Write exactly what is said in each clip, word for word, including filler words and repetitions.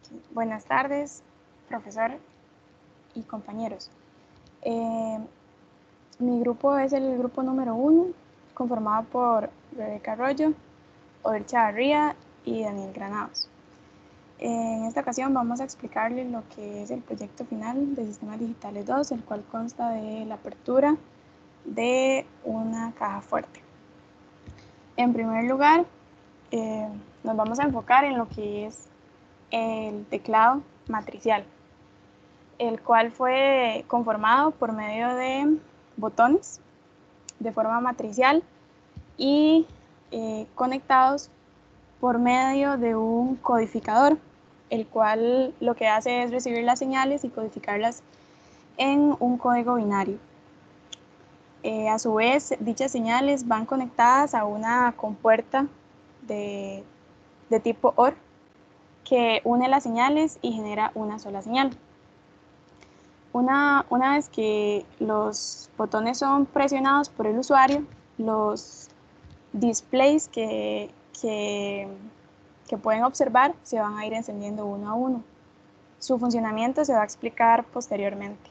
Buenas tardes, profesor y compañeros. Eh, mi grupo es el grupo número uno, conformado por Rebeca Arroyo, Odil Chavarría y Daniel Granados. En esta ocasión vamos a explicarles lo que es el proyecto final de Sistemas Digitales dos, el cual consta de la apertura de una caja fuerte. En primer lugar, eh, nos vamos a enfocar en lo que es el teclado matricial, el cual fue conformado por medio de botones de forma matricial y eh, conectados por medio de un codificador, el cual lo que hace es recibir las señales y codificarlas en un código binario. Eh, a su vez, dichas señales van conectadas a una compuerta de, de tipo O R que une las señales y genera una sola señal. Una, una vez que los botones son presionados por el usuario, los displays que, que, que pueden observar se van a ir encendiendo uno a uno. Su funcionamiento se va a explicar posteriormente.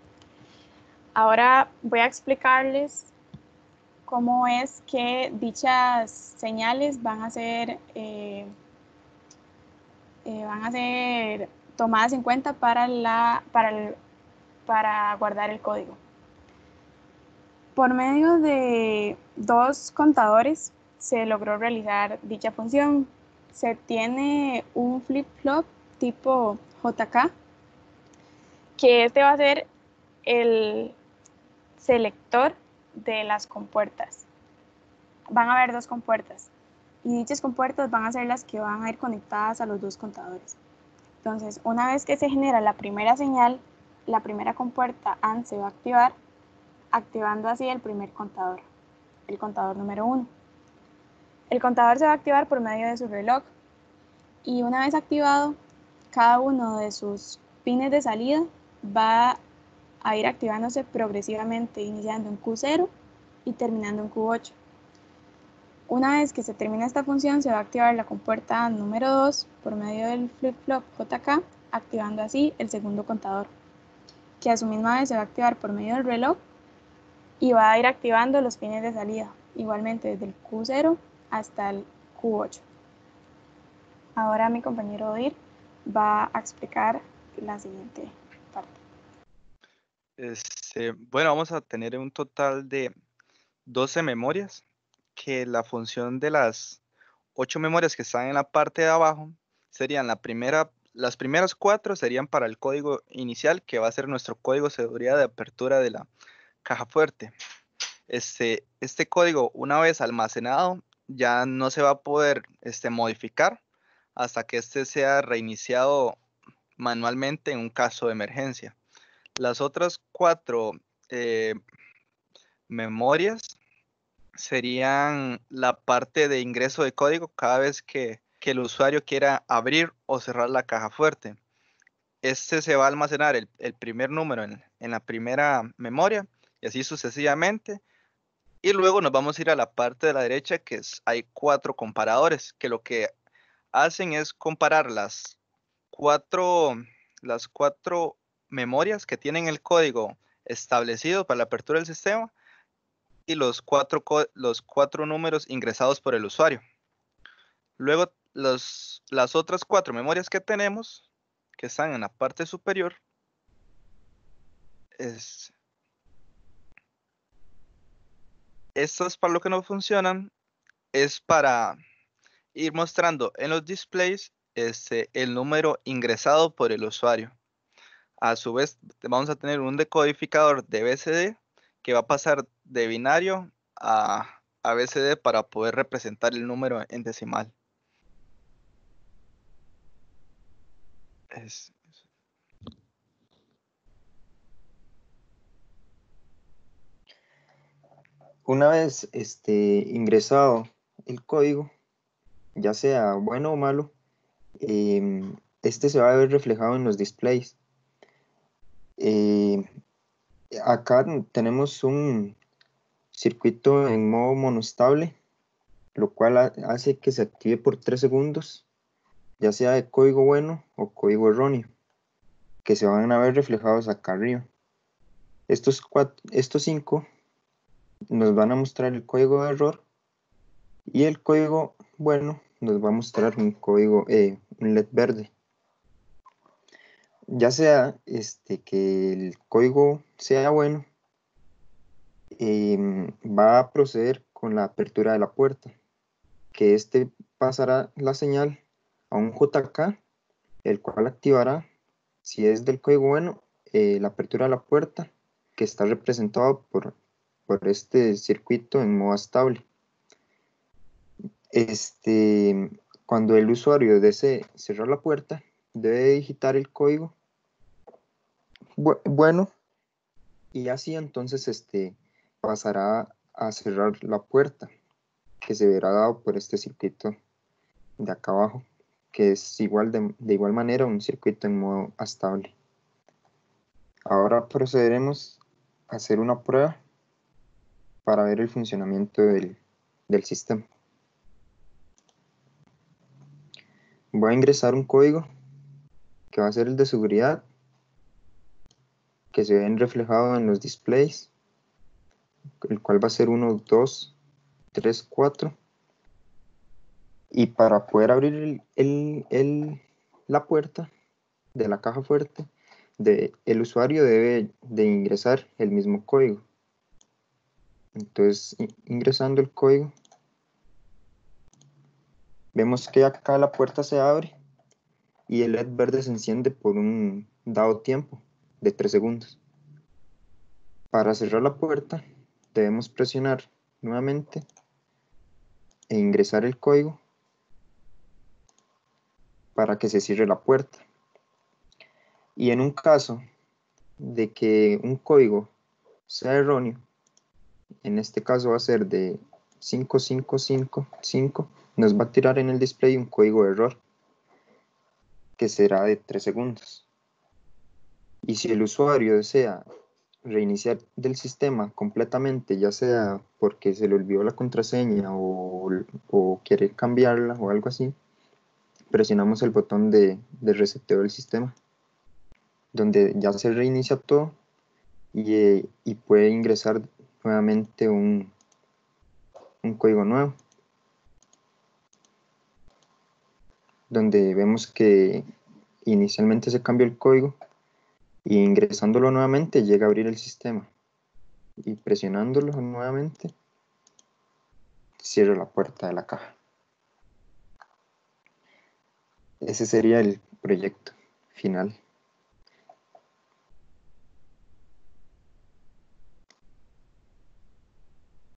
Ahora voy a explicarles cómo es que dichas señales van a ser, eh, eh, van a ser tomadas en cuenta para, la, para, el, para guardar el código. Por medio de dos contadores se logró realizar dicha función. Se tiene un flip-flop tipo J K, que este va a ser el selector de las compuertas. Van a haber dos compuertas y dichas compuertas van a ser las que van a ir conectadas a los dos contadores. Entonces, una vez que se genera la primera señal, la primera compuerta A N D se va a activar, activando así el primer contador, el contador número uno. El contador se va a activar por medio de su reloj y una vez activado, cada uno de sus pines de salida va a ir activándose progresivamente, iniciando en Q cero y terminando en Q ocho. Una vez que se termina esta función, se va a activar la compuerta número dos por medio del flip-flop J K, activando así el segundo contador, que a su misma vez se va a activar por medio del reloj y va a ir activando los pines de salida, igualmente desde el Q cero hasta el Q ocho. Ahora mi compañero Odil va a explicar la siguiente parte. Este, bueno, vamos a tener un total de doce memorias, que la función de las ocho memorias que están en la parte de abajo serían la primera, las primeras cuatro serían para el código inicial, que va a ser nuestro código de seguridad de apertura de la caja fuerte. Este, este código, una vez almacenado, ya no se va a poder este, modificar hasta que este sea reiniciado manualmente en un caso de emergencia. Las otras cuatro eh, memorias serían la parte de ingreso de código cada vez que, que el usuario quiera abrir o cerrar la caja fuerte. Este se va a almacenar el, el primer número en, en la primera memoria y así sucesivamente. Y luego nos vamos a ir a la parte de la derecha, que es, hay cuatro comparadores, que lo que hacen es comparar las cuatro, las cuatro memorias que tienen el código establecido para la apertura del sistema y los cuatro, los cuatro números ingresados por el usuario. Luego, los, las otras cuatro memorias que tenemos, que están en la parte superior, es, estas para lo que no funcionan es para ir mostrando en los displays este, el número ingresado por el usuario. A su vez, vamos a tener un decodificador de B C D que va a pasar de binario a, a B C D para poder representar el número en decimal. Es, Una vez este, ingresado el código, ya sea bueno o malo, eh, este se va a ver reflejado en los displays. Eh, acá tenemos un circuito en modo monostable, lo cual hace que se active por tres segundos ya sea de código bueno o código erróneo, que se van a ver reflejados acá arriba. Estos, cuatro, estos cinco nos van a mostrar el código de error y el código bueno nos va a mostrar un código, eh, un L E D verde. Ya sea este, que el código sea bueno, eh, va a proceder con la apertura de la puerta, que este pasará la señal a un J K, el cual activará, si es del código bueno, eh, la apertura de la puerta, que está representado por, por este circuito en modo estable. Este, cuando el usuario desee cerrar la puerta, debe digitar el código bu bueno, y así entonces este, pasará a cerrar la puerta, que se verá dado por este circuito de acá abajo, que es igual de, de igual manera un circuito en modo estable. Ahora procederemos a hacer una prueba para ver el funcionamiento del, del sistema. Voy a ingresar un código que va a ser el de seguridad, que se ven reflejado en los displays, el cual va a ser uno, dos, tres, cuatro. Y para poder abrir el, el, el, la puerta de la caja fuerte, de, el usuario debe de ingresar el mismo código. Entonces, ingresando el código, vemos que acá la puerta se abre y el L E D verde se enciende por un dado tiempo de tres segundos. Para cerrar la puerta, debemos presionar nuevamente e ingresar el código para que se cierre la puerta. Y en un caso de que un código sea erróneo, en este caso va a ser de cinco cinco cinco cinco, nos va a tirar en el display un código de error que será de tres segundos. Y si el usuario desea reiniciar del sistema completamente, ya sea porque se le olvidó la contraseña o, o quiere cambiarla o algo así, presionamos el botón de, de reseteo del sistema, donde ya se reinicia todo y, eh, y puede ingresar nuevamente un, un código nuevo, donde vemos que inicialmente se cambió el código y ingresándolo nuevamente llega a abrir el sistema y presionándolo nuevamente cierra la puerta de la caja. Ese sería el proyecto final.